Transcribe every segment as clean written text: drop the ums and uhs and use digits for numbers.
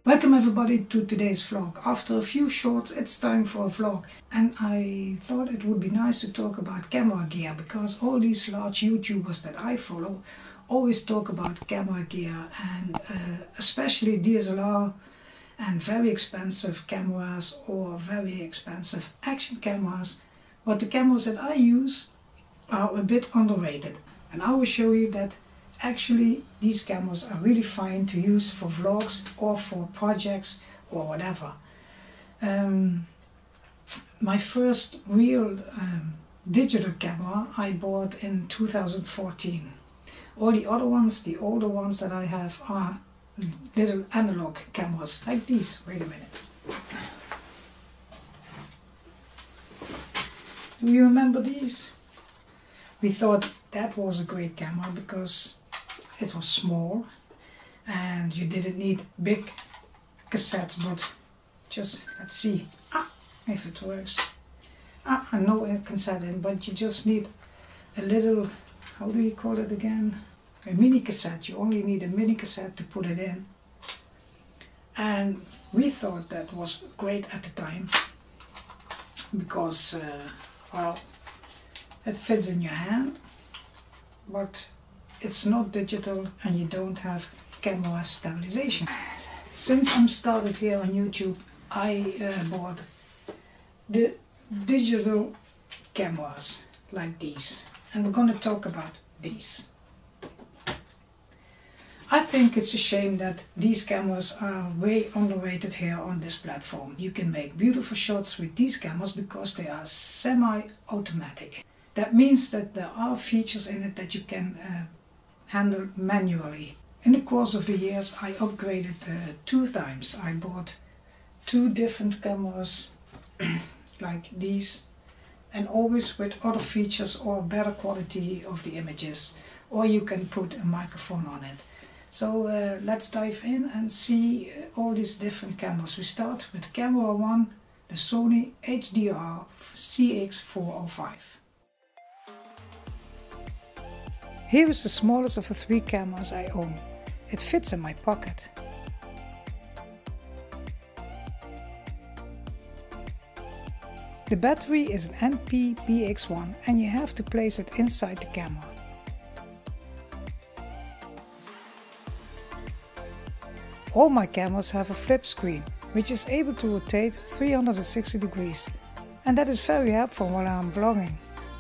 Welcome everybody to today's vlog. After a few shorts, it's time for a vlog. And I thought it would be nice to talk about camera gear, because all these large YouTubers that I follow always talk about camera gear, and especially DSLR and very expensive cameras or very expensive action cameras. But the cameras that I use are a bit underrated. And I will show you that actually these cameras are really fine to use for vlogs or for projects or whatever. My first real digital camera I bought in 2014. All the other ones, the older ones that I have, are little analog cameras like these. Wait a minute. Do you remember these? We thought that was a great camera because it was small and you didn't need big cassettes, but just let's see if it works. I know a cassette in, but you just need a little, how do you call it again? A mini cassette. You only need a mini cassette to put it in. And we thought that was great at the time because, well, it fits in your hand, but it's not digital and you don't have camera stabilization. Since I'm started here on YouTube, I bought the digital cameras like these, and we're going to talk about these. I think it's a shame that these cameras are way underrated here on this platform. You can make beautiful shots with these cameras because they are semi-automatic. That means that there are features in it that you can handle manually. In the course of the years I upgraded 2 times. I bought 2 different cameras like these, and always with other features or better quality of the images, or you can put a microphone on it. So let's dive in and see all these different cameras. We start with camera 1, the Sony HDR CX405. Here is the smallest of the 3 cameras I own. It fits in my pocket. The battery is an NP-BX1 and you have to place it inside the camera. All my cameras have a flip screen, which is able to rotate 360 degrees, and that is very helpful while I'm vlogging.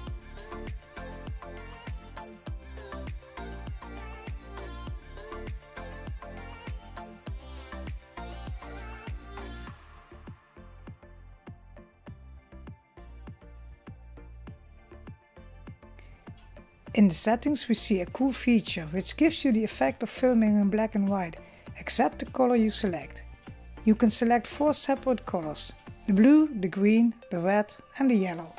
In the settings we see a cool feature which gives you the effect of filming in black and white, except the color you select. You can select 4 separate colors: the blue, the green, the red and the yellow.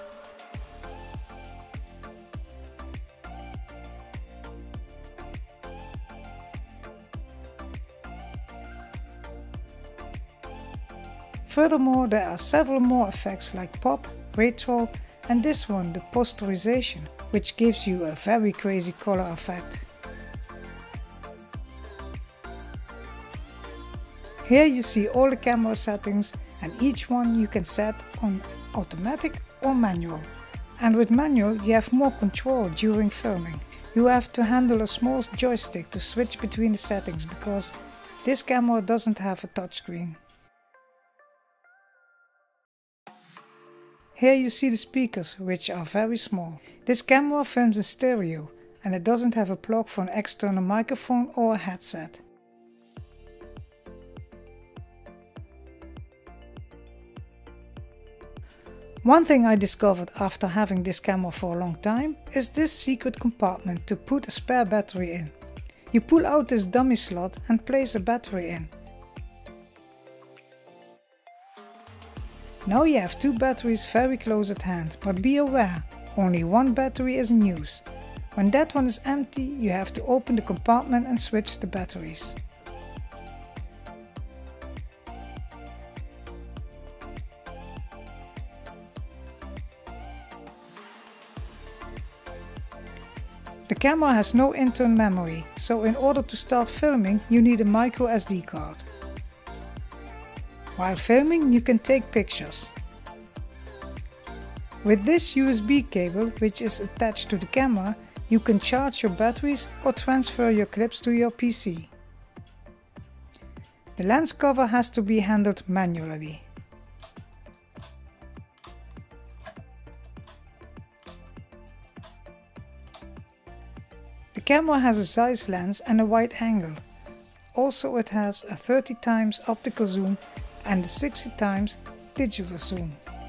Furthermore, there are several more effects like pop, retro, and this one, the posterization, which gives you a very crazy color effect. Here you see all the camera settings, and each one you can set on automatic or manual. And with manual you have more control during filming. You have to handle a small joystick to switch between the settings because this camera doesn't have a touchscreen. Here you see the speakers, which are very small. This camera films in stereo and it doesn't have a plug for an external microphone or a headset. One thing I discovered after having this camera for a long time is this secret compartment to put a spare battery in. You pull out this dummy slot and place a battery in. Now you have 2 batteries very close at hand, but be aware, only 1 battery is in use. When that one is empty, you have to open the compartment and switch the batteries. The camera has no internal memory, so in order to start filming you need a micro SD card. While filming, you can take pictures. With this USB cable, which is attached to the camera, you can charge your batteries or transfer your clips to your PC. The lens cover has to be handled manually. The camera has a Zeiss lens and a wide angle. Also, it has a 30x optical zoom and a 60x digital zoom.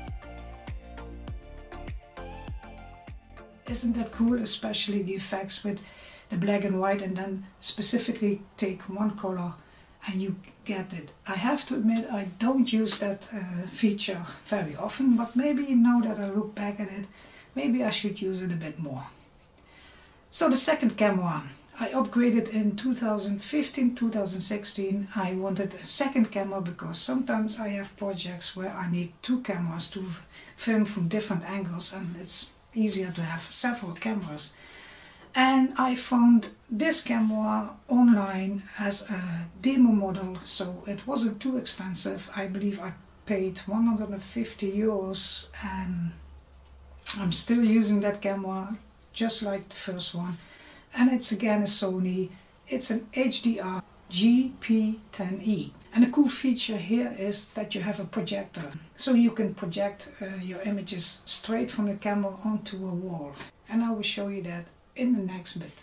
Isn't that cool, especially the effects with the black and white, and then specifically take one color and you get it. I have to admit I don't use that feature very often, but maybe now that I look back at it, maybe I should use it a bit more. So the second camera, I upgraded in 2015-2016. I wanted a second camera because sometimes I have projects where I need two cameras to film from different angles, and it's easier to have several cameras. And I found this camera online as a demo model, so it wasn't too expensive. I believe I paid 150 euros, and I'm still using that camera just like the first one. And it's again a Sony. It's an HDR GP10E. And a cool feature here is that you have a projector. So you can project your images straight from the camera onto a wall. And I will show you that in the next bit.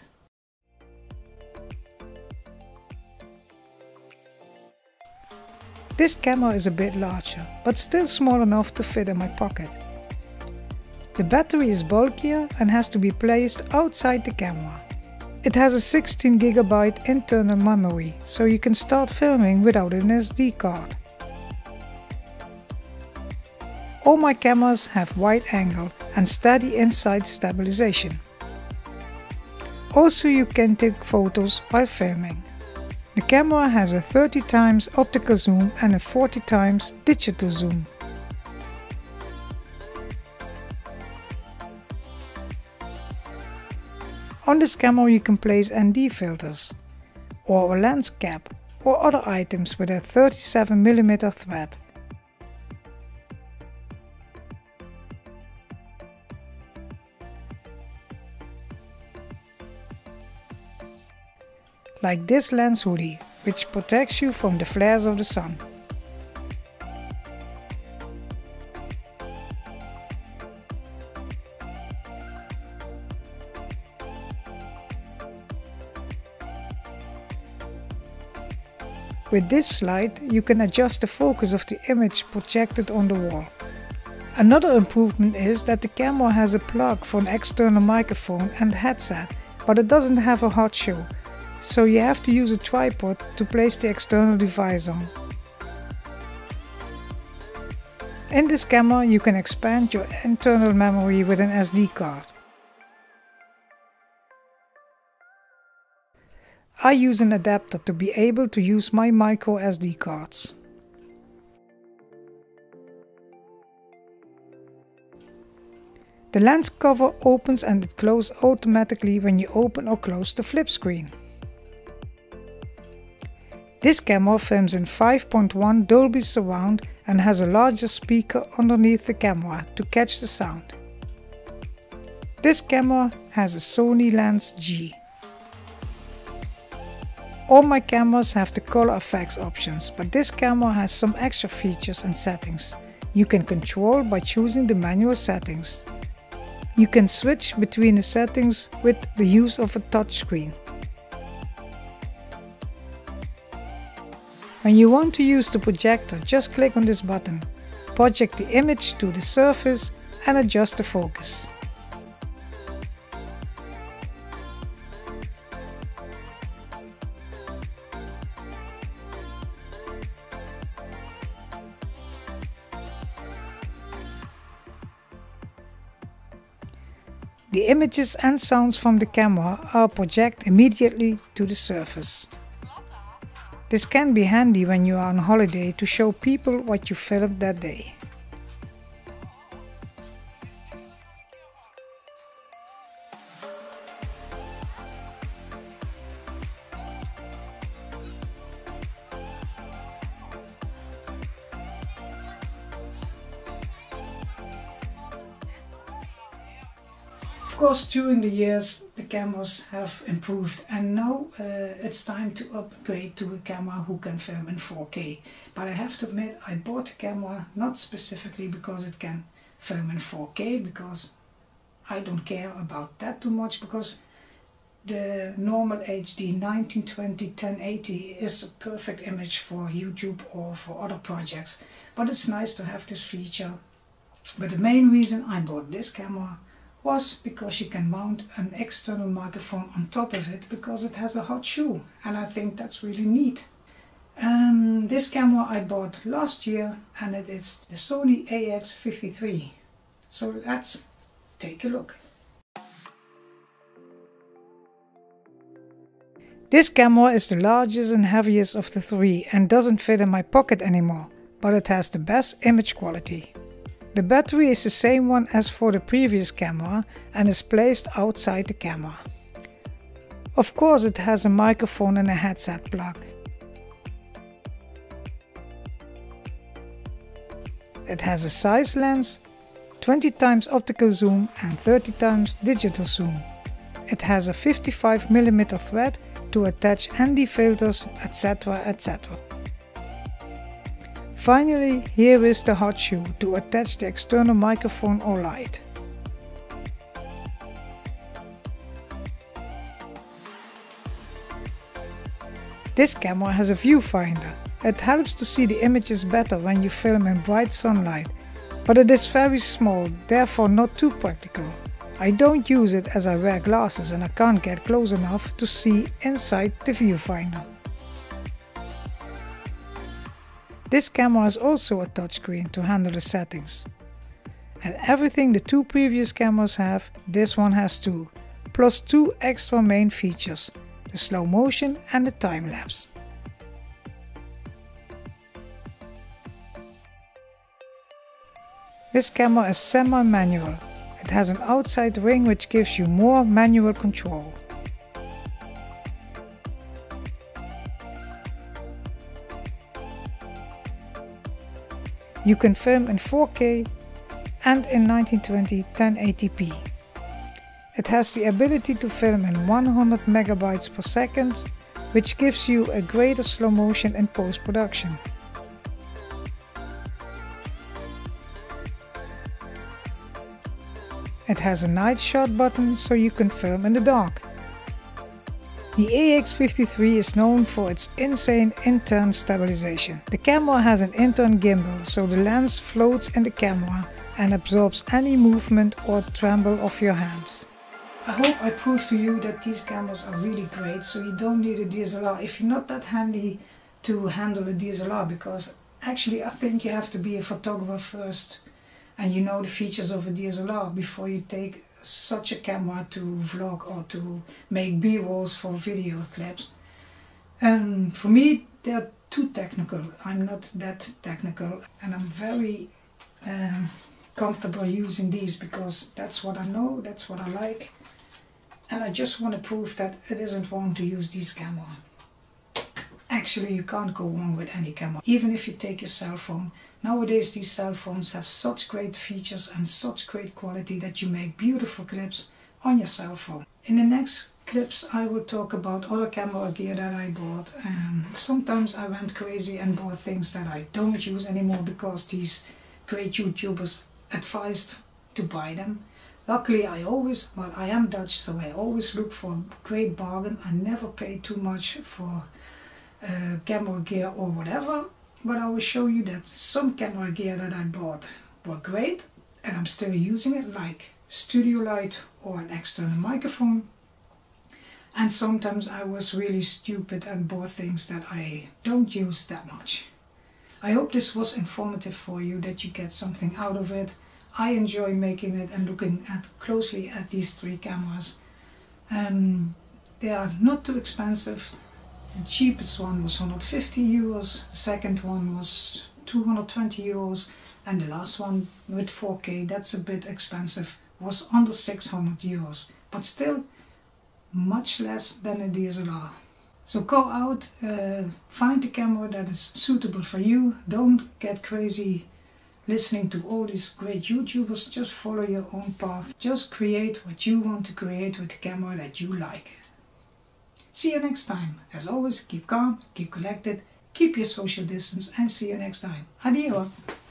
This camera is a bit larger, but still small enough to fit in my pocket. The battery is bulkier and has to be placed outside the camera. It has a 16 GB internal memory, so you can start filming without an SD card. All my cameras have wide angle and steady inside stabilization. Also, you can take photos while filming. The camera has a 30x optical zoom and a 40x digital zoom. On this camera you can place ND filters, or a lens cap, or other items with a 37mm thread. Like this lens hoodie, which protects you from the flares of the sun. With this slide, you can adjust the focus of the image projected on the wall. Another improvement is that the camera has a plug for an external microphone and headset, but it doesn't have a hot shoe, so you have to use a tripod to place the external device on. In this camera you can expand your internal memory with an SD card. I use an adapter to be able to use my micro SD cards. The lens cover opens and it closes automatically when you open or close the flip screen. This camera films in 5.1 Dolby Surround and has a larger speaker underneath the camera to catch the sound. This camera has a Sony Lens G. All my cameras have the color effects options, but this camera has some extra features and settings you can control by choosing the manual settings. You can switch between the settings with the use of a touchscreen. When you want to use the projector, just click on this button, project the image to the surface and adjust the focus. The images and sounds from the camera are projected immediately to the surface. This can be handy when you are on holiday to show people what you filmed that day. Of course, during the years the cameras have improved, and now it's time to upgrade to a camera who can film in 4K. But I have to admit, I bought the camera not specifically because it can film in 4K, because I don't care about that too much, because the normal HD 1920 1080 is a perfect image for YouTube or for other projects. But it's nice to have this feature. But the main reason I bought this camera was because you can mount an external microphone on top of it, because it has a hot shoe, and I think that's really neat. This camera I bought last year, and it is the Sony AX53. So let's take a look. This camera is the largest and heaviest of the three and doesn't fit in my pocket anymore, but it has the best image quality. The battery is the same one as for the previous camera and is placed outside the camera. Of course, it has a microphone and a headset plug. It has a size lens, 20x optical zoom and 30x digital zoom. It has a 55mm thread to attach ND filters, etc. etc. Finally, here is the hot shoe to attach the external microphone or light. This camera has a viewfinder. It helps to see the images better when you film in bright sunlight, but it is very small, therefore not too practical. I don't use it as I wear glasses and I can't get close enough to see inside the viewfinder. This camera has also a touchscreen to handle the settings. And everything the two previous cameras have, this one has too, plus two extra main features, the slow motion and the time lapse. This camera is semi-manual. It has an outside ring which gives you more manual control. You can film in 4K and in 1920 1080p. It has the ability to film in 100 megabytes per second, which gives you a greater slow motion in post-production. It has a night shot button so you can film in the dark. The AX53 is known for its insane in-turn stabilization. The camera has an in-turn gimbal, so the lens floats in the camera and absorbs any movement or tremble of your hands. I hope I proved to you that these cameras are really great, so you don't need a DSLR if you're not that handy to handle a DSLR, because actually I think you have to be a photographer first and you know the features of a DSLR before you take such a camera to vlog or to make B-rolls for video clips. For me they're too technical. I'm not that technical, and I'm very comfortable using these because that's what I know, that's what I like, and I just want to prove that it isn't wrong to use these cameras. Actually, you can't go wrong with any camera, even if you take your cell phone. Nowadays these cell phones have such great features and such great quality that you make beautiful clips on your cell phone. In the next clips I will talk about other camera gear that I bought. Sometimes I went crazy and bought things that I don't use anymore because these great YouTubers advised to buy them. Luckily I am Dutch, so I always look for a great bargain. I never pay too much for camera gear or whatever. But I will show you that some camera gear that I bought were great and I'm still using it, like studio light or an external microphone. And sometimes I was really stupid and bought things that I don't use that much. I hope this was informative for you, that you get something out of it. I enjoy making it and looking closely at these three cameras. They are not too expensive. The cheapest one was 150 euros, the second one was 220 euros, and the last one with 4K, that's a bit expensive, was under 600 euros, but still much less than a DSLR. So go out, find a camera that is suitable for you, don't get crazy listening to all these great YouTubers. Just follow your own path. Just create what you want to create with the camera that you like. See you next time. As always, keep calm, keep collected, keep your social distance, and see you next time. Adios.